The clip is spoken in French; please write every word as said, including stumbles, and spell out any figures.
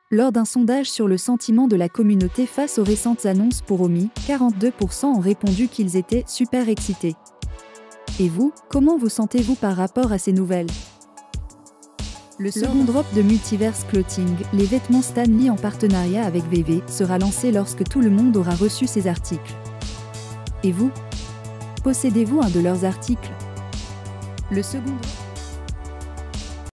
Lors d'un sondage sur le sentiment de la communauté face aux récentes annonces pour Omi, quarante-deux pour cent ont répondu qu'ils étaient « super excités ». Et vous, comment vous sentez-vous par rapport à ces nouvelles? Le second drop de Multiverse Clothing, les vêtements Stan Lee en partenariat avec V V, sera lancé lorsque tout le monde aura reçu ces articles. Et vous? Possédez-vous un de leurs articles? Le second drop